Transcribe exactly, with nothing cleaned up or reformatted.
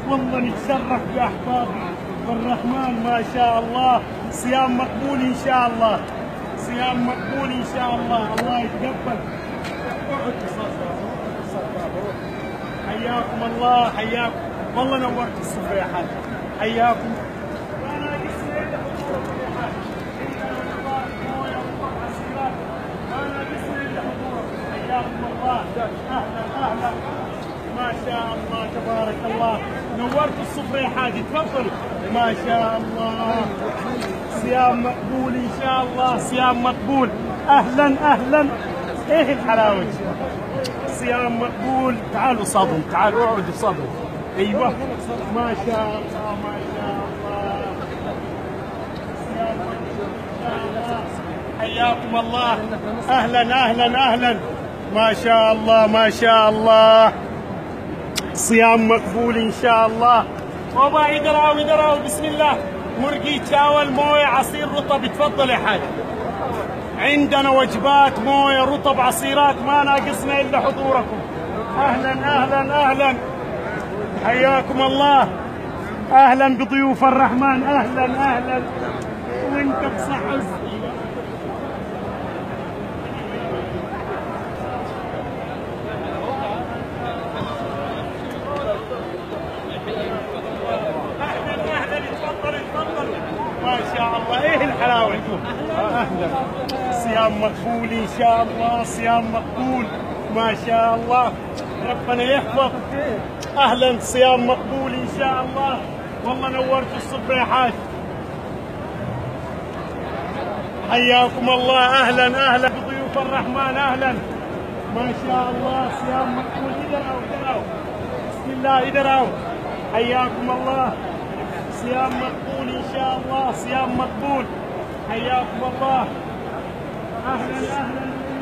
والله نتشرف باحبابي بالرحمن ما شاء الله. صيام مقبول ان شاء الله، صيام مقبول ان شاء الله، الله يتقبل. حياكم الله، حياكم والله، نورت السفره يا حاج، حياكم. حياكم الله، اهلا اهلا، ما شاء الله تبارك الله، نورت السفره يا حاج، تفضل. ما شاء الله، صيام مقبول ان شاء الله، صيام مقبول. اهلا اهلا، ايه الحلاوه، صيام مقبول. تعالوا صابون، تعالوا اقعدوا صابون. ايوه ما شاء الله، ما شاء الله، صيام مقبول ان شاء الله. حياكم الله، اهلا اهلا اهلا، ما شاء الله ما شاء الله، صيام مقبول ان شاء الله. بابا يدراو يدراو، بسم الله. مرقي تاول، مويه، عصير رطب، تفضل يا حاج. عندنا وجبات، مويه، رطب، عصيرات، ما ناقصنا الا حضوركم. اهلا اهلا اهلا، حياكم الله، اهلا بضيوف الرحمن، اهلا اهلا، وانت بصحة. ما شاء الله، ايه الحلاوه، اهلا. صيام مقبول ان شاء الله، صيام مقبول ما شاء الله، ربنا يحفظ. اهلا، صيام مقبول ان شاء الله، والله نورت الصبح يا حاج. حياكم الله، اهلا اهلا بضيوف الرحمن، اهلا. ما شاء الله، صيام مقبول. ادروا ادروا، بسم الله، ادروا. حياكم الله، صيام مقبول ان شاء الله، صيام مقبول. حياكم الله، اهلا اهلا.